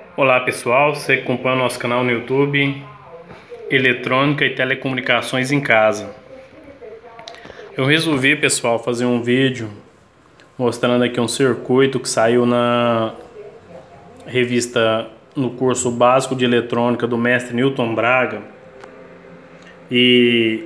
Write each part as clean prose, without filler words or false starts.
Olá pessoal, você que acompanha o nosso canal no YouTube, Eletrônica e Telecomunicações em Casa. Eu resolvi, pessoal, fazer um vídeo mostrando aqui um circuito que saiu na revista, no curso básico de eletrônica do mestre Newton Braga. E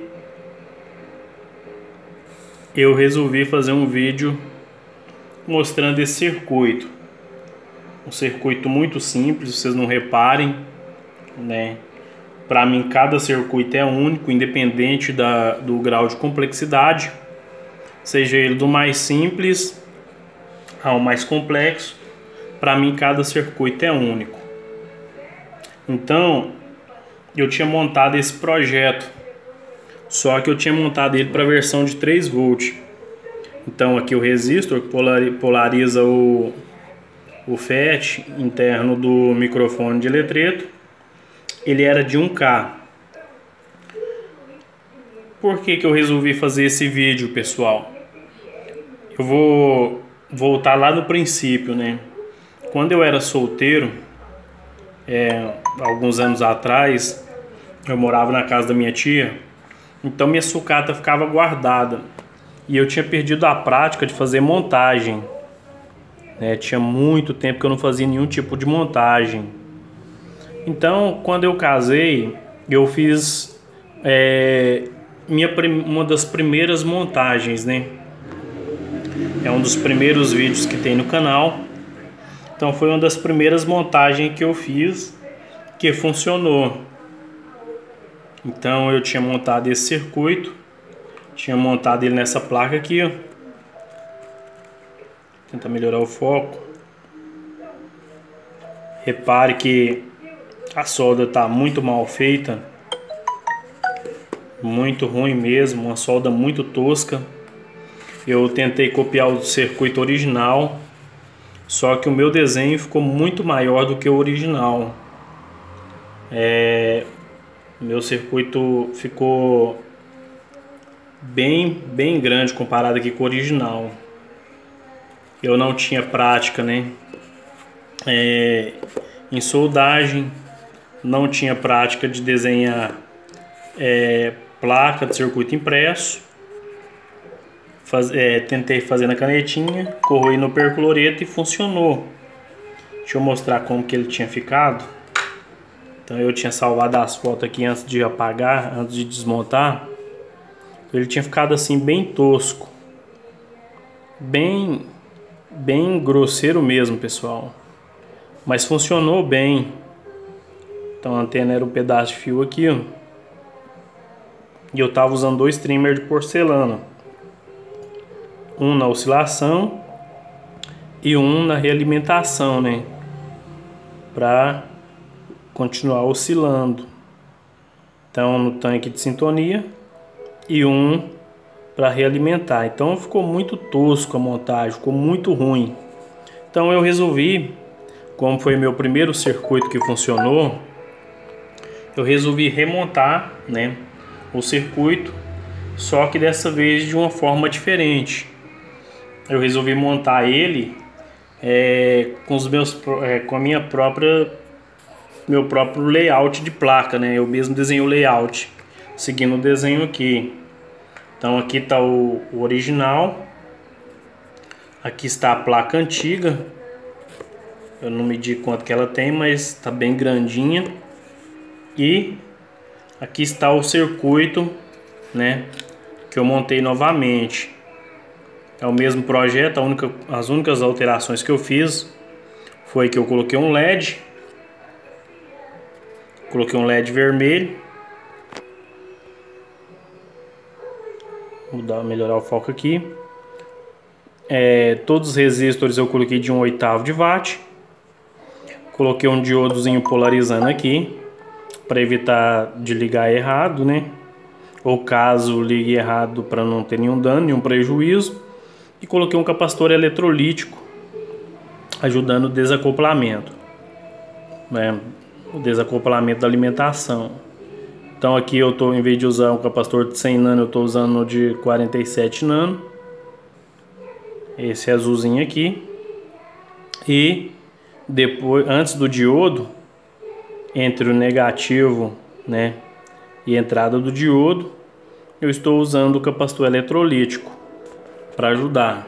eu resolvi fazer um vídeo mostrando esse circuito. Um circuito muito simples, vocês não reparem, né? Para mim, cada circuito é único, independente do grau de complexidade, seja ele do mais simples ao mais complexo. Para mim, cada circuito é único. Então, eu tinha montado esse projeto, só que eu tinha montado ele para a versão de 3 volts. Então, aqui o resistor que polariza o FET interno do microfone de eletreto, ele era de 1K. Por que eu resolvi fazer esse vídeo, pessoal? Eu vou voltar lá no princípio, né? Quando eu era solteiro, alguns anos atrás, eu morava na casa da minha tia, então minha sucata ficava guardada e eu tinha perdido a prática de fazer montagem, né? Tinha muito tempo que eu não fazia nenhum tipo de montagem. Então, quando eu casei, eu fiz uma das primeiras montagens, né? É um dos primeiros vídeos que tem no canal. Então, foi uma das primeiras montagens que eu fiz que funcionou. Então, eu tinha montado esse circuito, tinha montado ele nessa placa aqui, ó. Tentar melhorar o foco. Repare que a solda está muito mal feita, muito ruim mesmo, uma solda muito tosca. Eu tentei copiar o circuito original, só que o meu desenho ficou muito maior do que o original. Meu circuito ficou bem grande comparado aqui com o original. Eu não tinha prática, né? Em soldagem, não tinha prática de desenhar placa de circuito impresso. Tentei fazer na canetinha, corroí no percloreto e funcionou. Deixa eu mostrar como que ele tinha ficado. Então eu tinha salvado as fotos aqui antes de apagar, antes de desmontar. Ele tinha ficado assim bem tosco, bem grosseiro mesmo, pessoal. Mas funcionou bem. Então a antena era um pedaço de fio aqui, ó. E eu tava usando 2 trimmers de porcelana, um na oscilação e um na realimentação, né? Para continuar oscilando. Então no tanque de sintonia e um para realimentar. Então ficou muito tosco a montagem, ficou muito ruim. Então eu resolvi, como foi meu primeiro circuito que funcionou, eu resolvi remontar, né, o circuito, só que dessa vez de uma forma diferente. Eu resolvi montar ele com a meu próprio layout de placa, né? Eu mesmo desenhei o layout, seguindo o desenho aqui. Então aqui está o original, aqui está a placa antiga. Eu não medi quanto que ela tem, mas está bem grandinha. E aqui está o circuito, né, que eu montei novamente. É o mesmo projeto, as únicas alterações que eu fiz foi que eu coloquei um LED. Coloquei um LED vermelho. Vou melhorar o foco aqui. Todos os resistores eu coloquei de 1/8 de watt. Coloquei um diodozinho polarizando aqui, para evitar de ligar errado, né? Ou caso ligue errado, para não ter nenhum dano, nenhum prejuízo. E coloquei um capacitor eletrolítico, ajudando o desacoplamento, né? O desacoplamento da alimentação. Então aqui eu estou, em vez de usar um capacitor de 100 nano, eu estou usando o de 47 nano. Esse azulzinho aqui. E depois, antes do diodo, entre o negativo, né, e a entrada do diodo, eu estou usando o capacitor eletrolítico para ajudar.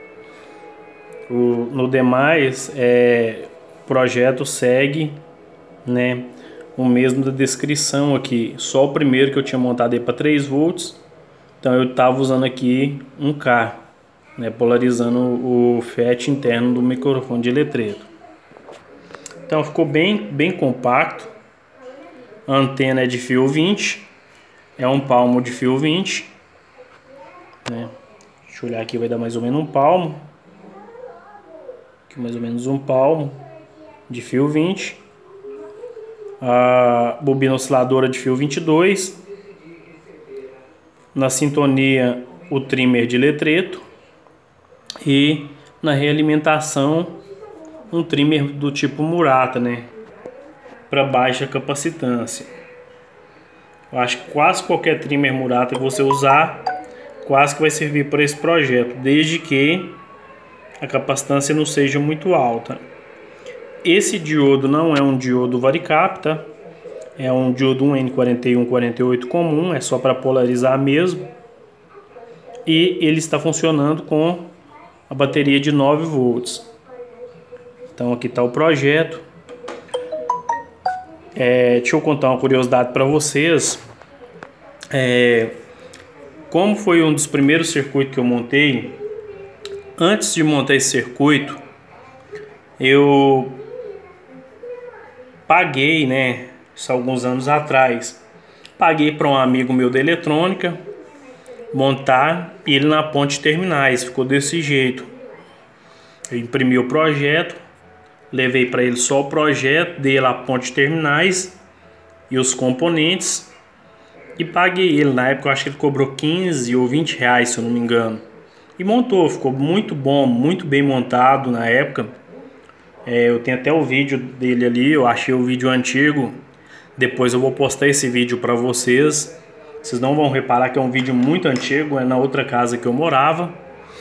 No demais, o projeto segue, né, o mesmo da descrição aqui. Só o primeiro que eu tinha montado aí para 3 volts, então eu estava usando aqui 1K, né, polarizando o FET interno do microfone de letreiro. Então ficou bem compacto. A antena é de fio 20, é um palmo de fio 20, né? Deixa eu olhar aqui, vai dar mais ou menos um palmo. Aqui mais ou menos um palmo de fio 20. A bobina osciladora de fio 22. Na sintonia, o trimmer de letreto. E na realimentação, um trimmer do tipo Murata, né, para baixa capacitância. Eu acho que quase qualquer trimmer Murata que você usar, quase que vai servir para esse projeto, desde que a capacitância não seja muito alta. Esse diodo não é um diodo varicap, tá? É um diodo 1N4148 comum, é só para polarizar mesmo. E ele está funcionando com a bateria de 9 volts. Então aqui está o projeto. Deixa eu contar uma curiosidade para vocês. Como foi um dos primeiros circuitos que eu montei, antes de montar esse circuito, eu paguei, né, isso há alguns anos atrás, paguei para um amigo meu da eletrônica montar ele na ponte de terminais. Ficou desse jeito. Eu imprimi o projeto, levei para ele só o projeto, dei lá a ponte de terminais e os componentes e paguei ele. Na época eu acho que ele cobrou 15 ou 20 reais, se eu não me engano. E montou, ficou muito bom, muito bem montado na época. Eu tenho até o vídeo dele ali, eu achei o vídeo antigo. Depois eu vou postar esse vídeo para vocês. Vocês não vão reparar que é um vídeo muito antigo, é na outra casa que eu morava.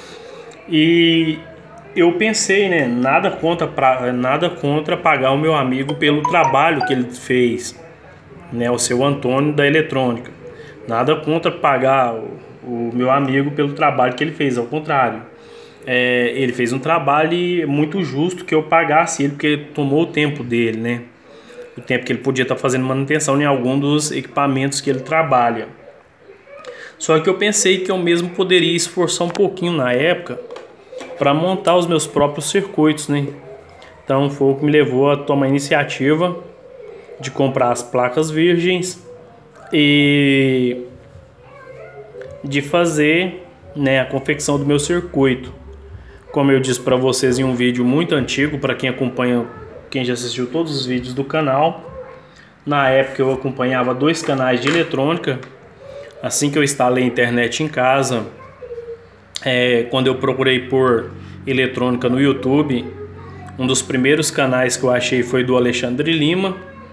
E eu pensei, né, nada contra pagar o meu amigo pelo trabalho que ele fez, né, o seu Antônio da eletrônica. Nada contra pagar o meu amigo pelo trabalho que ele fez, ao contrário. Ele fez um trabalho muito justo que eu pagasse ele, porque tomou o tempo dele, né? O tempo que ele podia estar fazendo manutenção em algum dos equipamentos que ele trabalha. Só que eu pensei que eu mesmo poderia esforçar um pouquinho na época para montar os meus próprios circuitos, né? Então foi o que me levou a tomar a iniciativa de comprar as placas virgens e de fazer, né, a confecção do meu circuito. Como eu disse para vocês em um vídeo muito antigo, para quem acompanha, quem já assistiu todos os vídeos do canal, na época eu acompanhava 2 canais de eletrônica. Assim que eu instalei a internet em casa, quando eu procurei por eletrônica no YouTube, um dos primeiros canais que eu achei foi do Alexandre Lima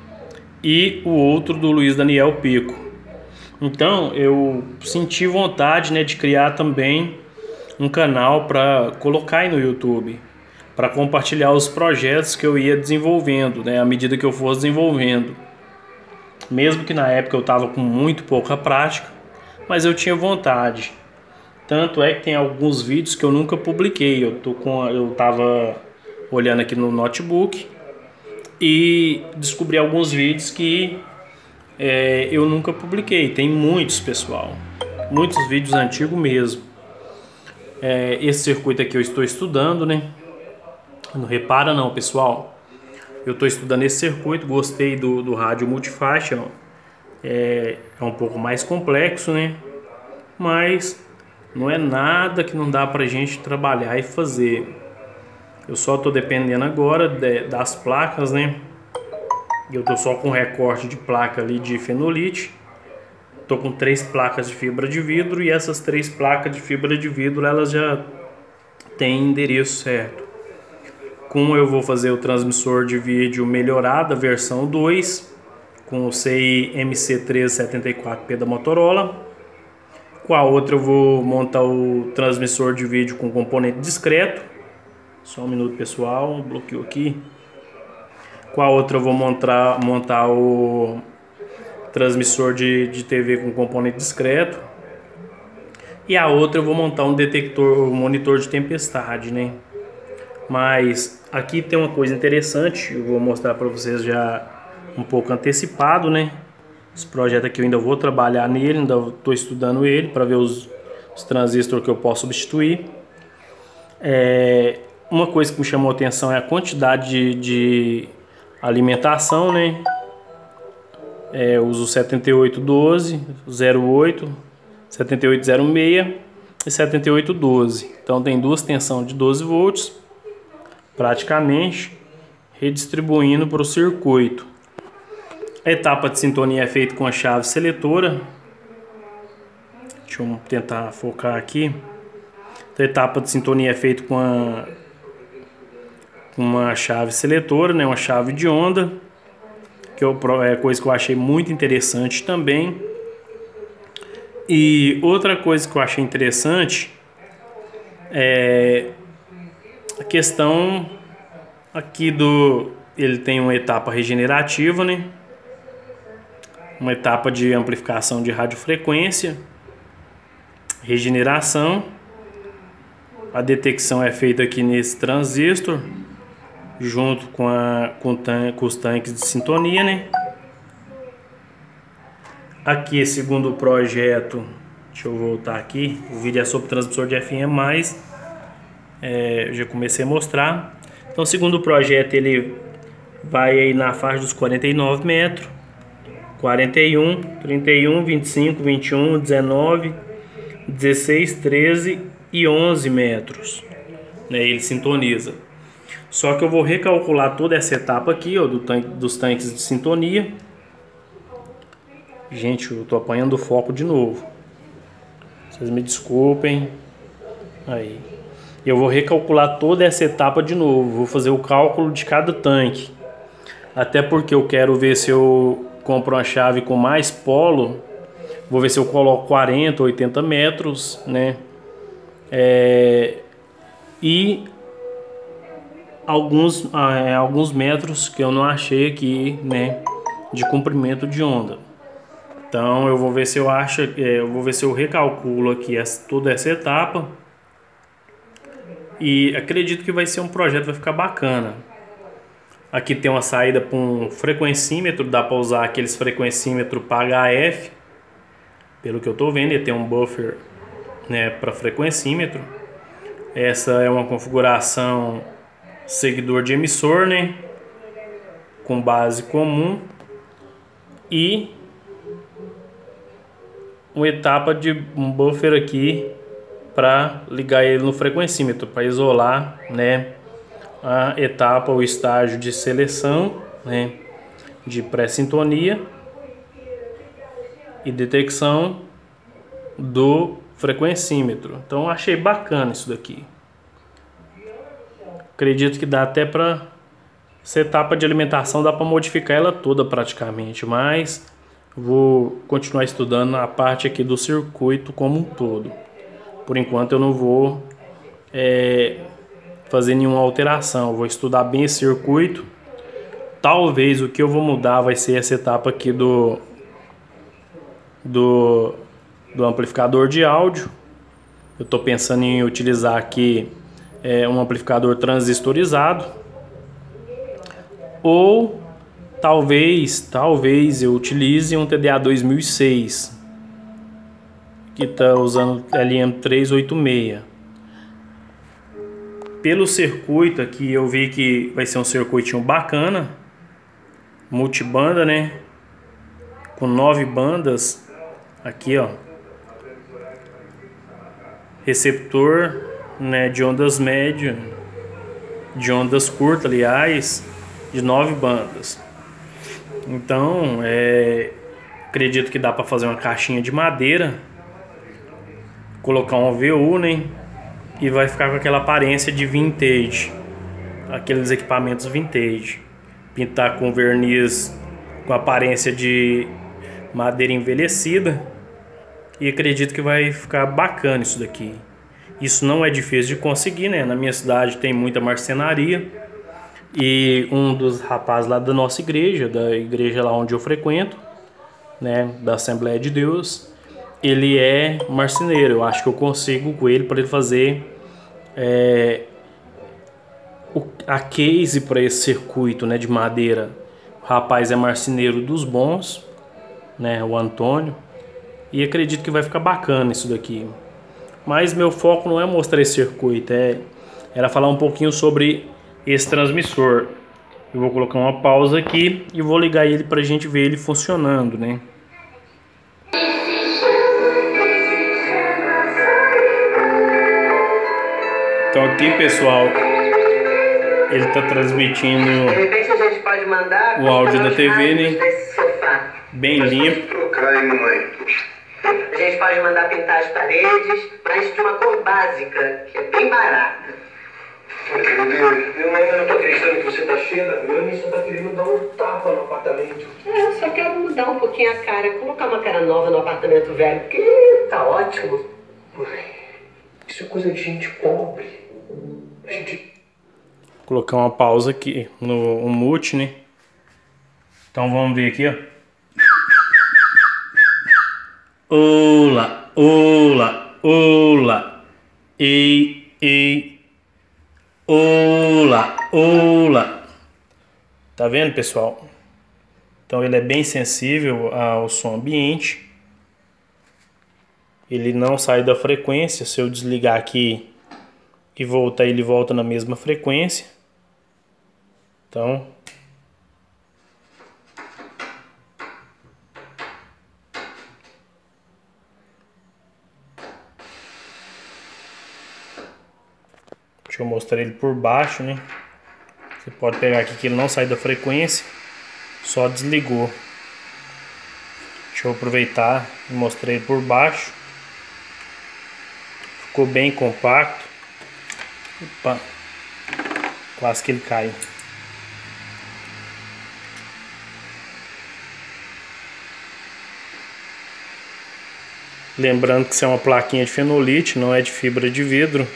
e o outro do Luiz Daniel Pico. Então eu senti vontade, né, de criar também um canal para colocar aí no YouTube, para compartilhar os projetos que eu ia desenvolvendo, né, à medida que eu fosse desenvolvendo. Mesmo que na época eu estava com muito pouca prática, mas eu tinha vontade. Tanto é que tem alguns vídeos que eu nunca publiquei. Eu estava olhando aqui no notebook e descobri alguns vídeos que eu nunca publiquei. Tem muitos, pessoal, muitos vídeos antigos mesmo. Esse circuito aqui eu estou estudando, né? Não repara não, pessoal. Eu estou estudando esse circuito, gostei do rádio multifaixa. É um pouco mais complexo, né? Mas não é nada que não dá pra gente trabalhar e fazer. Eu só estou dependendo agora das placas, né? Eu tô só com recorte de placa ali de fenolite. Tô com 3 placas de fibra de vidro e essas 3 placas de fibra de vidro elas já têm endereço certo. Como eu vou fazer o transmissor de vídeo melhorado, versão 2, com o CI MC374P da Motorola. Com a outra eu vou montar o transmissor de vídeo com componente discreto. Só um minuto, pessoal, bloqueou aqui. Com a outra eu vou montar o transmissor de TV com componente discreto. E a outra eu vou montar um monitor de tempestade, né? Mas aqui tem uma coisa interessante, eu vou mostrar para vocês já um pouco antecipado, né? Esse projeto aqui eu ainda vou trabalhar nele, ainda estou estudando ele para ver os transistores que eu posso substituir. Uma coisa que me chamou a atenção é a quantidade de alimentação, né? Eu uso 7812, 08, 7806 e 7812. Então tem duas tensões de 12 volts, praticamente redistribuindo para o circuito. A etapa de sintonia é feita com a chave seletora. Deixa eu tentar focar aqui. A etapa de sintonia é feita com uma chave seletora, né? Uma chave de onda, que é coisa que eu achei muito interessante também. E outra coisa que eu achei interessante é a questão aqui ele tem uma etapa regenerativa, né? Uma etapa de amplificação de radiofrequência, regeneração. A detecção é feita aqui nesse transistor, junto com os tanques de sintonia, né? Aqui, segundo o projeto, deixa eu voltar aqui, o vídeo é sobre transmissor de FM+, eu já comecei a mostrar. Então, segundo o projeto, ele vai aí na faixa dos 49 metros, 41, 31, 25, 21, 19, 16, 13 e 11 metros, né? Ele sintoniza. Só que eu vou recalcular toda essa etapa aqui, ó, dos tanques de sintonia. Gente, eu tô apanhando o foco de novo. Vocês me desculpem. Aí. Eu vou recalcular toda essa etapa de novo. Vou fazer o cálculo de cada tanque. Até porque eu quero ver se eu compro uma chave com mais polo. Vou ver se eu coloco 40, 80 metros, né? E alguns metros que eu não achei aqui, né? De comprimento de onda. Então eu vou ver se eu recalculo aqui toda essa etapa. E acredito que vai ser um projeto, vai ficar bacana. Aqui tem uma saída para um frequencímetro, dá para usar aqueles frequencímetros para HF. Pelo que eu estou vendo, ele tem um buffer, né, para frequencímetro. Essa é uma configuração seguidor de emissor, né, com base comum. E uma etapa de um buffer aqui para ligar ele no frequencímetro, para isolar, né, a etapa, o estágio de seleção, né, de pré-sintonia e detecção do frequencímetro. Então achei bacana isso daqui. Acredito que dá até para essa etapa de alimentação, dá para modificar ela toda praticamente, mas vou continuar estudando a parte aqui do circuito como um todo. Por enquanto eu não vou fazer nenhuma alteração, eu vou estudar bem esse circuito. Talvez o que eu vou mudar vai ser essa etapa aqui do amplificador de áudio. Eu estou pensando em utilizar aqui um amplificador transistorizado, ou talvez eu utilize um TDA 2006 que está usando LM386. Pelo circuito aqui eu vi que vai ser um circuitinho bacana, multibanda, né, com 9 bandas aqui, ó, receptor, né, de ondas médias, de ondas curtas, aliás, de 9 bandas. Então acredito que dá para fazer uma caixinha de madeira, colocar um VU, né, e vai ficar com aquela aparência de vintage, aqueles equipamentos vintage, pintar com verniz com aparência de madeira envelhecida, e acredito que vai ficar bacana isso daqui. Isso não é difícil de conseguir, né? Na minha cidade tem muita marcenaria, E um dos rapazes lá da nossa igreja, da igreja lá onde eu frequento, né, da Assembleia de Deus, ele é marceneiro. Eu acho que eu consigo com ele para ele fazer a case para esse circuito, né, de madeira. O rapaz é marceneiro dos bons, né, o Antônio, e acredito que vai ficar bacana isso daqui. Mas meu foco não é mostrar esse circuito, era falar um pouquinho sobre esse transmissor. Eu vou colocar uma pausa aqui e vou ligar ele para a gente ver ele funcionando, né? Então aqui, pessoal, ele está transmitindo de repente a gente pode mandar o áudio da TV, né? Sofá. Bem limpo. A gente pode mandar pintar as paredes, mas de uma cor básica, que é bem barata. Eu ainda não tô acreditando que você tá cheia da grana e você tá querendo dar um tapa no apartamento. Eu só quero mudar um pouquinho a cara, colocar uma cara nova no apartamento velho, porque tá ótimo. Mãe, isso é coisa de gente pobre. A gente... Vou colocar uma pausa aqui no mute, né? Então vamos ver aqui, ó. Olá, olá, olá. Ei, ei. Olá, olá. Tá vendo, pessoal? Então ele é bem sensível ao som ambiente. Ele não sai da frequência. Se eu desligar aqui e voltar, ele volta na mesma frequência. Então, deixa eu mostrar ele por baixo, né? Você pode pegar aqui que ele não sai da frequência, só desligou. Deixa eu aproveitar e mostrar ele por baixo. Ficou bem compacto. Opa, quase que ele cai. Lembrando que isso é uma plaquinha de fenolite, não é de fibra de vidro.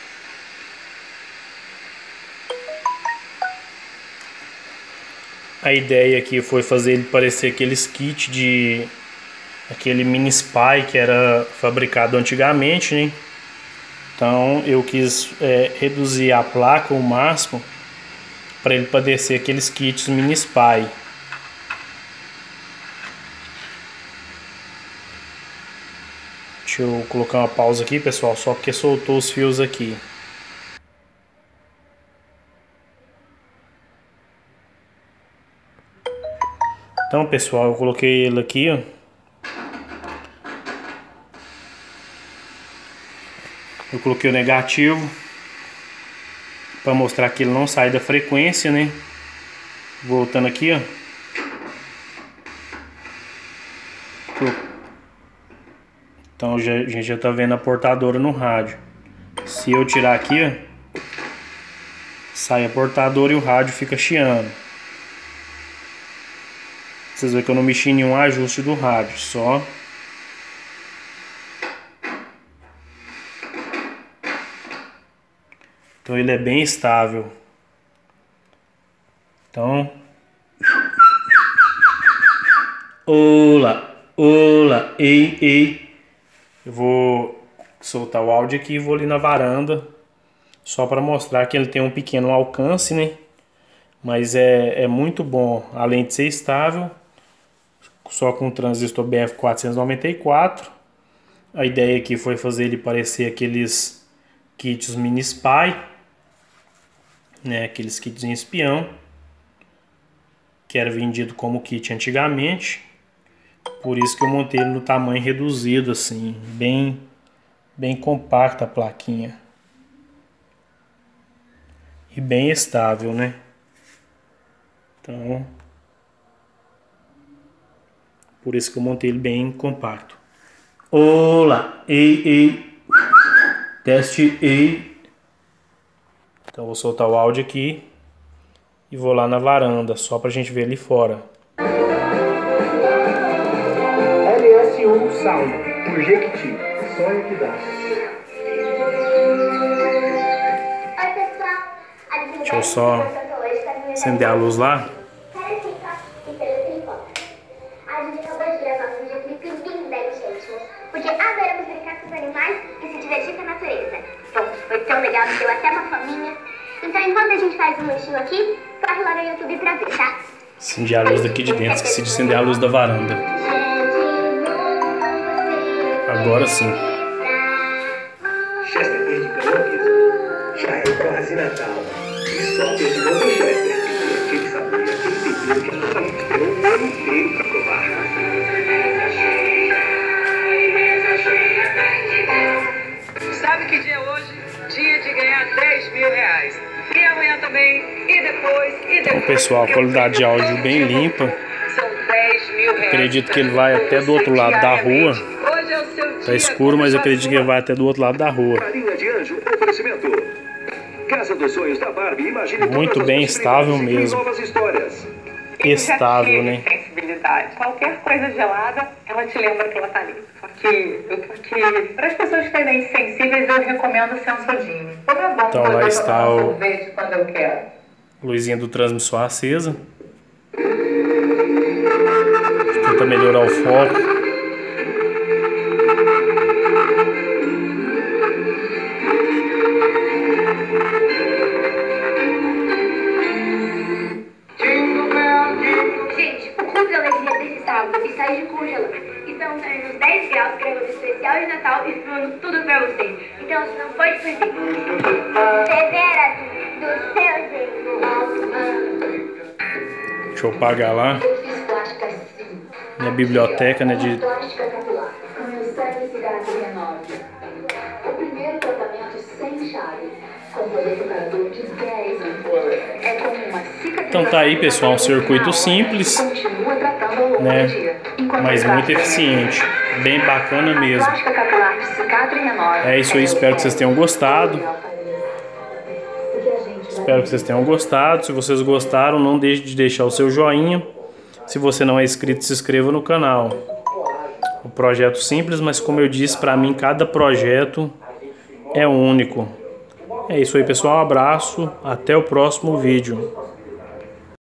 A ideia aqui foi fazer ele parecer aqueles kits de... aquele mini spy que era fabricado antigamente, né? Então eu quis reduzir a placa ao máximo para ele parecer aqueles kits mini spy. Deixa eu colocar uma pausa aqui, pessoal, só porque soltou os fios aqui. Então, pessoal, eu coloquei ele aqui, ó. Eu coloquei o negativo para mostrar que ele não sai da frequência, né? Voltando aqui, ó. Então a gente já tá vendo a portadora no rádio. Se eu tirar aqui, ó, sai a portadora e o rádio fica chiando. Vocês veem que eu não mexi em nenhum ajuste do rádio, só. Então ele é bem estável. Então, olá, olá, ei, ei. Eu vou soltar o áudio aqui e vou ali na varanda, só para mostrar que ele tem um pequeno alcance, né? Mas é muito bom, além de ser estável, só com o transistor BF494. A ideia aqui foi fazer ele parecer aqueles kits mini spy, né? Aqueles kits em espião, que era vendido como kit antigamente. Por isso que eu montei ele no tamanho reduzido, assim, bem compacta a plaquinha. E bem estável, né? Então, por isso que eu montei ele bem compacto. Olá, ei, ei, teste, ei. Então vou soltar o áudio aqui e vou lá na varanda, só pra gente ver ali fora. LS1 Sound, por Jequiti, sonho que dá. Oi, pessoal. A Deixa eu só Acender a luz lá. A gente acabou de gravar um videoclipe lindo, gente. Porque adoramos brincar com os animais e se divertir com a natureza. Bom, foi tão legal que deu até uma faminha. Então, enquanto a gente faz um lanchinho aqui, corre lá no YouTube pra ver, tá? Acender a luz daqui de dentro. Esqueci de acender a luz da varanda. Agora sim. Chester de canoas já é quase Natal. E só terminou com Chester. Aquele sabor e aquele tempero que a gente esperou um ano inteiro pra provar. Sabe que dia é hoje? Dia de ganhar 10 mil reais. E amanhã também, e depois. Então, pessoal, qualidade de áudio bem limpa. São 10 mil reais. Acredito que ele vai até do outro lado da rua. Hoje é o seu dia. Tá escuro, mas eu acredito que ele vai até do outro lado da rua. Carinha de Anjo, oferecimento. Casa dos Sonhos da Barbie, imagine Muito todas as bem, possibilidades estável e mesmo. novas histórias. Estável, né? Sensibilidade. Qualquer coisa gelada, ela te lembra que ela tá ali. Porque eu tô aqui. Para as pessoas que têm sensíveis, eu recomendo o Sensodine. Como é bom Então poder lá está tomar um o sorvete quando eu quero. luzinha do transmissor acesa. Tenta melhorar o foco. Gente, o curso de alergia desse sábado está de congelar. Estamos nos 10 graus, gravando especial de Natal e filmando tudo pra vocês. Então você não pode perder. Severa do seu jeito. Deixa eu apagar lá. Eu fiz plástica sim. Minha biblioteca, né? De Plástica capilar. Com o sangue cigarro renove. O primeiro tratamento sem chave. Com poder reparador de 10 ampolas. É como uma cicatrização. Então tá aí, pessoal, um circuito simples, Continua tratando ao longo né? do dia. Enquanto Mas trata muito eficiente. Bem bacana mesmo. plástica capilar de cicatriz e renove. É isso aí, espero que vocês tenham gostado. Espero que vocês tenham gostado. Se vocês gostaram, não deixe de deixar o seu joinha. Se você não é inscrito, se inscreva no canal. O projeto simples, mas como eu disse, para mim cada projeto é único. É isso aí, pessoal. Um abraço. Até o próximo vídeo.